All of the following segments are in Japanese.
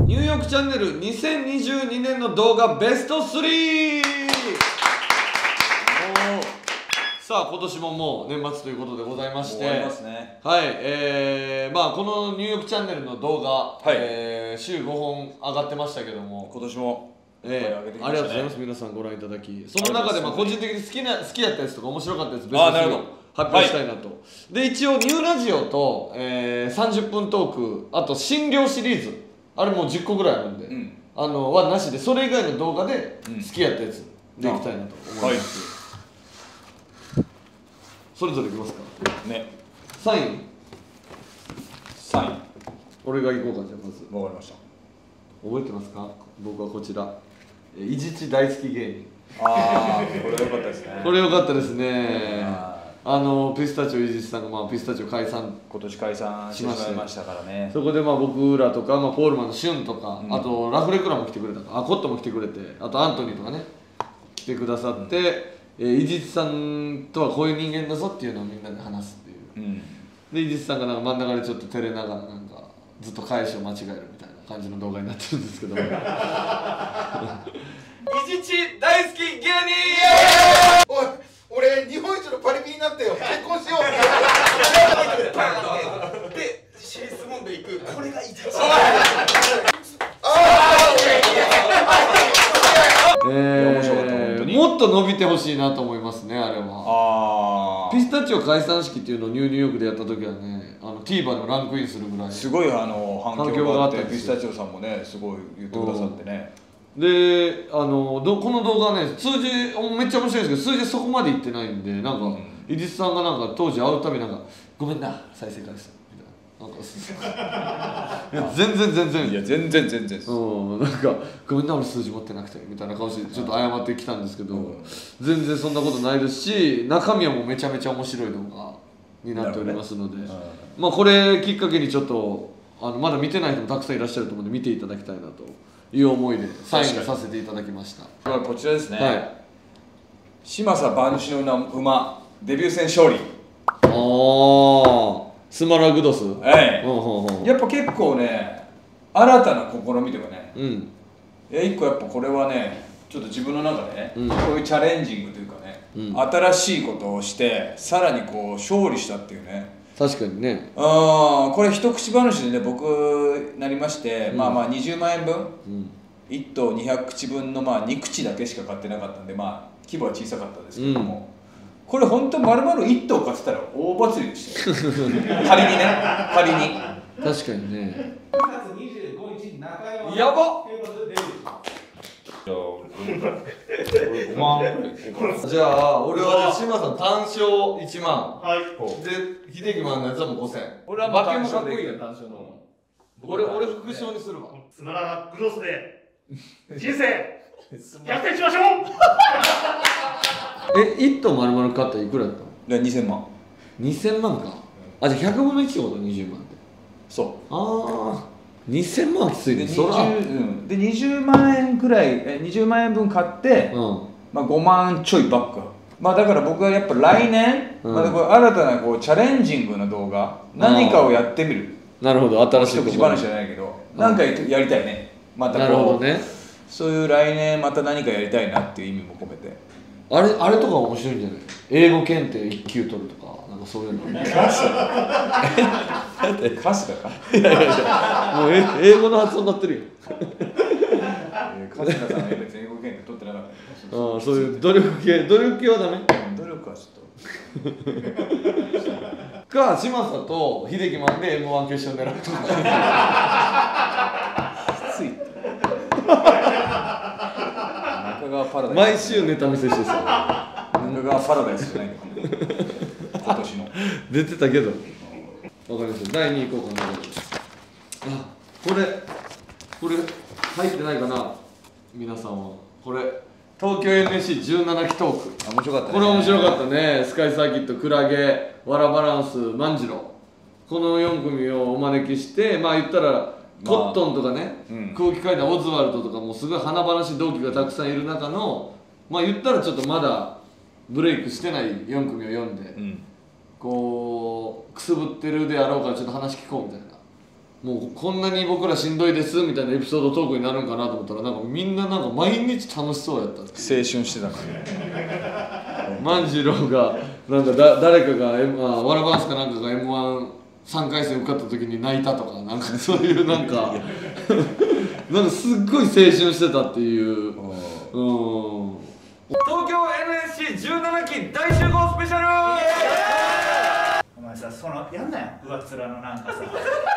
ニューヨークチャンネル2022年の動画ベスト 3。 さあ今年ももう年末ということでございまして、 終わりますね。 はい、まあこのニューヨークチャンネルの動画、 はい、 週5本上がってましたけども、 今年もありがとうございます。皆さんご覧いただき、その中でまあ個人的に好きやったやつとか面白かったやつベスト3を発表したいなと。で一応ニューラジオと、30分トーク、あと診療シリーズ、あれもう10個ぐらいあるんで、はなしで、それ以外の動画で好きやったやつでいきたいなと思います。それぞれいきますかね。 3位俺が行こうか。じゃあまずわかりました。 覚えてますか？僕はこちら伊地知大好き芸人。 ああ、これ良かったですね。 これ良かったですね。ピスタチオ伊地知さんが、まあ、ピスタチオ解散今年解散してしまいましたからね。 そこでまあ僕らとか、まあ、ポールマンのシュンとか、あとラフレクラも来てくれたか、コットも来てくれて、あとアントニーとかね来てくださって、伊地知さんとはこういう人間だぞっていうのをみんなで話すっていう、で伊地知さんがなんか真ん中でちょっと照れながらなんかずっと返しを間違えるみたいな感じの動画になってるんですけど伊地知大好き芸人。 おい、俺日本一のパリピになったよ。結婚しよう。で、シリーズモンで行く。これが伊地知。 もっと伸びてほしいなと思いますね、あれは。ピスタチオ解散式っていうのをニューヨークでやった時はね、TVer でもランクインするぐらいすごい反響があって、ピスタチオさんもねすごい言ってくださってね。 でこの動画ね、数字めっちゃ面白いですけど、数字そこまでいってないんで、なんか伊地知さんがなんか当時会うたびなんか「ごめんな再生回数」みたいな、なんかいや全然いや全然なんか「ごめんな俺数字持ってなくて」みたいな顔してちょっと謝ってきたんですけど、全然そんなことないですし、中身はもうめちゃめちゃ面白い動画になっておりますので、まあこれきっかけにちょっとまだ見てない人もたくさんいらっしゃると思うので見ていただきたいなという思いでサインさせていただきました。 こちらですね。嶋佐馬主の馬デビュー戦勝利。 スマラグドス。 やっぱ結構ね、新たな試みというかね、一個やっぱこれはね、ちょっと自分の中でね、こういうチャレンジングというかね、新しいことをしてさらにこう勝利したっていうね。 確かにね。 これ一口話でね、僕なりまして、まあ20万円分、1頭200口分のまあ2口だけしか買ってなかったんで、まあ規模は小さかったですけども、これ本当丸々1頭買ってたら大祭りでしたよ。仮にね、仮に。 確かにね。 9月25日中山。 やばっ。 じゃあ俺は志麻さん単勝1万で、秀樹マンのやつはもう5000。 俺は馬券もかっこいいやん、単勝の。俺副賞にするわ。 スマラグロスで人生逆転しましょう。 1頭丸々買ったらいくらだったの ？2000万。 2000万か。じゃあ100分の1ってこと？ 20 万って。 そう。 2000万はきついね。 で20万円くらい、20万円分買って、まあ5万ちょいバック。まあだから僕はやっぱ来年、またこう新たなこうチャレンジングな動画、何かをやってみる。 なるほど、新しい一口話じゃないけど、なんかやりたいね。またなるほどね。 そういう来年また何かやりたいなっていう意味も込めて。 あれとか面白いんじゃない？英語検定1級取るとか、なんかそういうの。 歌詞だか？ もう英語の発音になってるよ。 春日さんは別に英語検定取ってなかった。 そういう努力系はダメ？ 努力はちょっと。 か、嶋佐と秀樹マンで M1 決勝狙うとか。 きついって。中川パラダイス。 毎週ネタ見せしてさ。 中川パラダイスじゃないのか今年の。 出てたけど。わかりました。第2位いこうかな。これ入ってないかな、皆さんは。これ東京 NSC17 期トーク。 面白かったね。 これ面白かったね。スカイサーキット、クラゲ、わらバランス、万次郎、この4組をお招きして、まあ言ったらコットンとかね、空気階段オズワルドとかもすごい華々しい同期がたくさんいる中の、まあ言ったらちょっとまだブレイクしてない4組を読んで、こうくすぶってるであろうからちょっと話聞こうみたいなもうこんなに僕らしんどいですみたいなエピソードトークになるんかなと思ったらなんかみんななんか毎日楽しそうやったっていう青春してたからね。 万次郎がなんか誰かが、ワラバンスかなんかが M13 回戦受かった時に泣いたとかなんかそういうなんかなんかすっごい青春してたっていう、東京 NSC17 期大集合スペシャル。 お前さ、そのやんなよ、上っ面のなんかさ。お前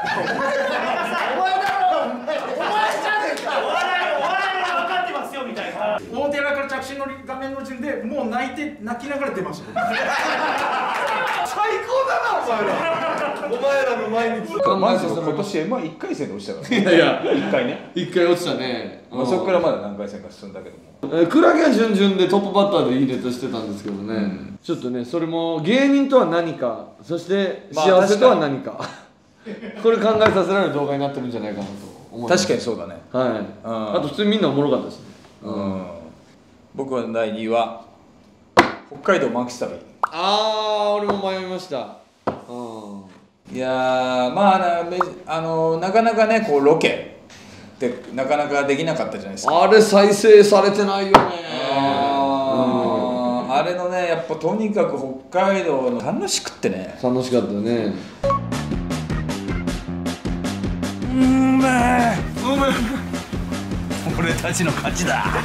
じゃねえか。お笑い分かってますよみたいな。大手から着信の画面の時点でもう泣きながら出ました。 最高だなお前ら。お前らの毎日。 まず今年 M1 1回戦で落ちたから。 いやいや 1回ね。 1回落ちたね。 そこからまだ何回戦か進んだけども。 クラゲは順々でトップバッターでいいネタしてたんですけどね、ちょっとねそれも芸人とは何か、そして幸せとは何か、これ考えさせられる動画になってるんじゃないかなと思います。 確かにそうだね。 はい、あと普通にみんなおもろかったですね。 僕の第2位は北海道満喫旅。 俺も迷いました。 いやーまあなかなかねこうロケってなかなかできなかったじゃないですか。 あれ再生されてないよね。 あれのねやっぱとにかく北海道の楽しくってね。 楽しかったね。 俺たちの勝ちだ。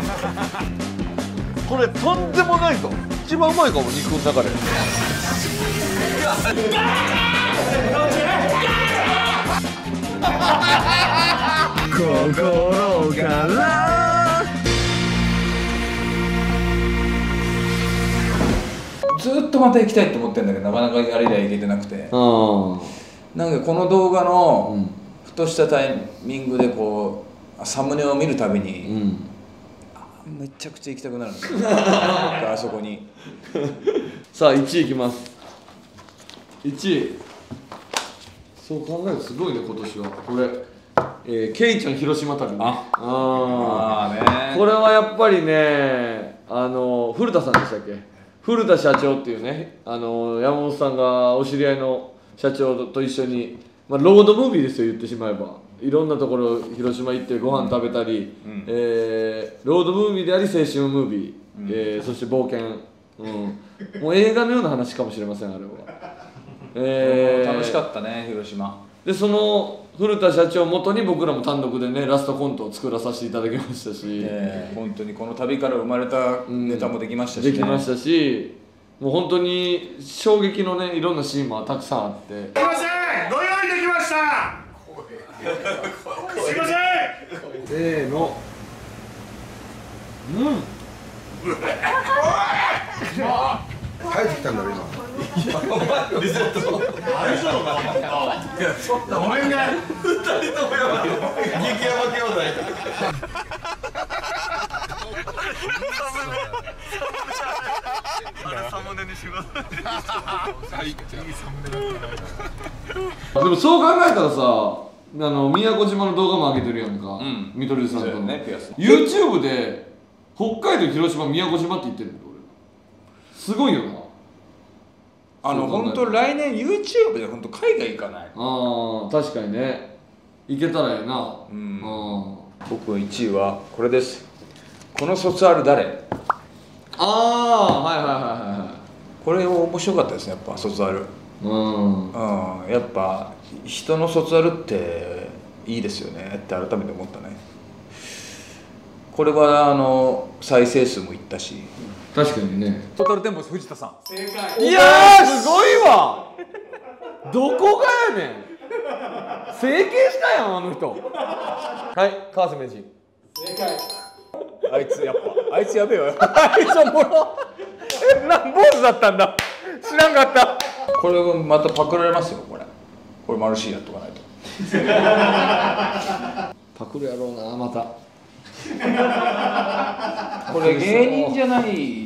これとんでもないぞ。一番うまいかも肉の中で。心からずっとまた行きたいと思ってんだけどなかなかあれ以来行けてなくて、なんかこの動画のふとしたタイミングでこうサムネを見るたびに、めちゃくちゃ行きたくなるんですよあそこに。 さあ1位いきます。1位、そう考えるとすごいね今年はこれ、ケイちゃん広島旅ね。これはやっぱりね古田さんでしたっけ、古田社長っていうね山本さんがお知り合いの社長と一緒に、ロードムービーですよ言ってしまえば。いろんなところ広島行ってご飯食べたり、ロードムービーであり青春ムービー、そして冒険、もう映画のような話かもしれませんあれは。 楽しかったね広島でその古田社長をもとに僕らも単独でねラストコントを作らさせていただきましたし、 本当にこの旅から生まれたネタもできましたし、 できましたし、もう本当に衝撃のねいろんなシーンもたくさんあって。 すいません、ご用意できました。すいません。 せーの。 帰ってきたんだろ今。 リゾット。ごめんね。二人ともやばい。激ヤバ兄弟。サムネにします。 でもそう考えたらさ、宮古島の動画も上げてるやんか、見取り図さんとの、YouTube で北海道広島宮古島って言ってるんだ俺。すごいよな。 本当来年 YouTube で本当海外行かない。 確かにね、行けたらやな。 僕の1位はこれです。この卒アル誰。これ面白かったですねやっぱ卒アル。やっぱ人の卒アルっていいですよねって改めて思ったね。これは再生数もいったし。 確かにね。 トータルテンボス藤田さん。 正解。 いやーすごいわ。どこがやねん。整形したやんあの人。はい川瀬名人。 正解。 あいつやっぱあいつやべえよ。あいつおもろ。坊主だったんだ。知らんかった。これまたパクられますよこれマルシーやっとかないと。 パクるやろうなまた。 これ芸人じゃない。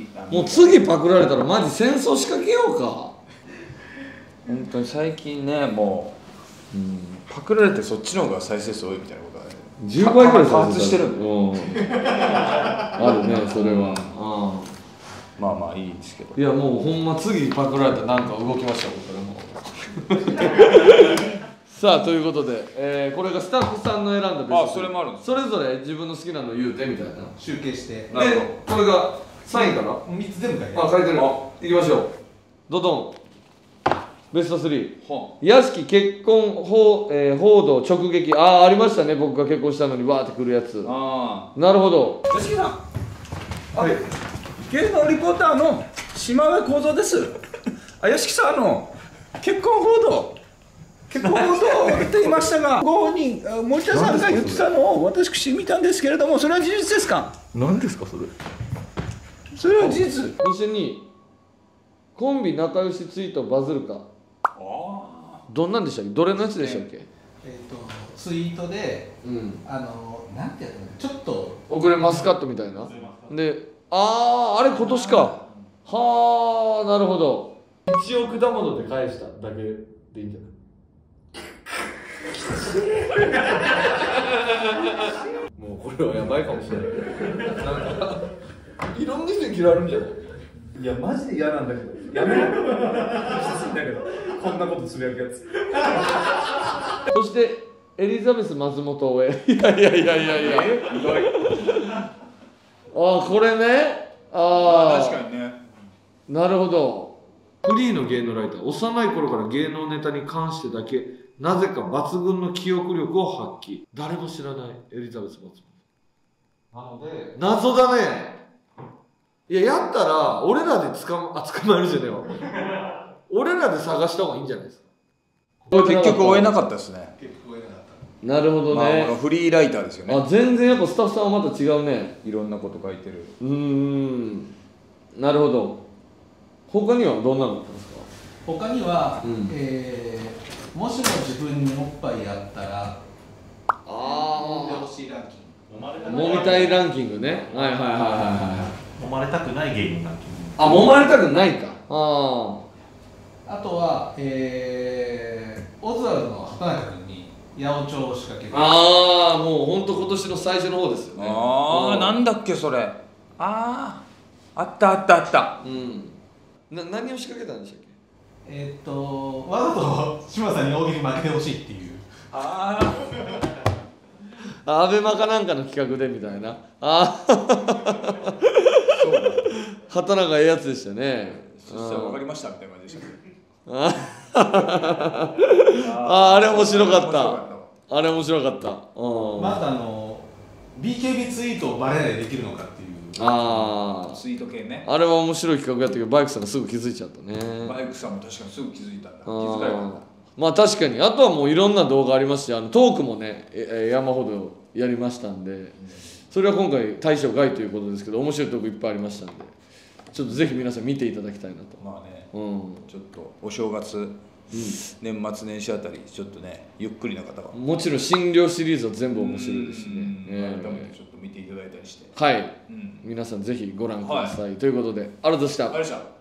もう次パクられたらマジ戦争仕掛けようか。 本当に最近ねもう、パクられてそっちの方が再生数多いみたいなことはね 10倍ぐらい多発してる。 あるねそれは。 まあまあいいですけど。 いやもうほんま次パクられたらなんか動きました僕らも。 さあということで、これがスタッフさんの選んだベスト。 あ、それもあるんです。 それぞれ自分の好きなの言うてみたいな。 集計してで、これが3位かな。 3つ全部書いてあ、書いてる。行きましょう。ドドン。ベスト3。屋敷結婚報道直撃。ああ、ありましたね。僕が結婚したのにわーってくるやつ。 あなるほど。 屋敷さん、はい、芸能リポーターの島上幸三です。あ、屋敷さん、結婚報道を言っていましたが、ご本人、森田さんが言ってたのを私見たんですけれども、それは事実ですか？ 何ですかそれ。 それは事実。 そして2位、コンビ仲良しツイートバズるか。どんなんでしたっけ、どれのやつでしたっけ。 ツイートで、なんてやったの、ちょっと遅れマスカットみたいな。で、あれ今年か。はあ、なるほど。1億玉ので返しただけでいいんじゃない。もうこれはやばいかもしれない。なんかいろんな人に嫌われるんじゃない。 いや、マジで嫌なんだけど、やめろ。きついんだけど、こんなことつぶやくやつ。 そしてエリザベス松本応援。いや、これね。 確かにね。 なるほど。フリーの芸能ライター、幼い頃から芸能ネタに関してだけなぜか抜群の記憶力を発揮。誰も知らないエリザベス松本。なので謎だね。いや、やったら俺らで捕まえるじゃねえわ。俺らで探した方がいいんじゃないですか。 結局追えなかったですね。 なるほどね。 このフリーライターですよね。 全然やっぱスタッフさんはまた違うね。 いろんなこと書いてる。 なるほど。他にはどんなのだったんですか。 他には、もしも自分におっぱいやったら飲んでほしいランキング。 揉みたいランキングね。はい。 揉まれたくない芸人ランキング。 揉まれたくないか。 あとは、オズワルドの畑中君に八百長を仕掛ける。 もう本当今年の最初の方ですよね。 なんだっけそれ。あった何を仕掛けたんでしたっけ。 わざと島さんに大喜利負けてほしいっていう。 アベマかなんかの企画でみたいな。畑中ええやつでしたね。 そしたら分かりましたみたいな感じでしたね。 あれ面白かった。あれ面白かった。 まずBKB ツイートをバレないでできるのかっていう。 ツイート系ね。 あれは面白い企画やったけど、バイクさんがすぐ気づいちゃったね。 バイクさんも確かにすぐ気づいたんだ。気づかれたんだ。 まあ確かに。あとはもういろんな動画ありますし、トークもね、山ほどやりましたんで、それは今回対象外ということですけど、面白いトークいっぱいありましたんで、ちょっとぜひ皆さん見ていただきたいなと。 まあね、ちょっとお正月、年末年始あたりちょっとね、ゆっくりな方はもちろん診療シリーズは全部面白いですしね。 改めてちょっと見ていただいたりして、 はい、皆さんぜひご覧ください。ということで、ありがとうございました。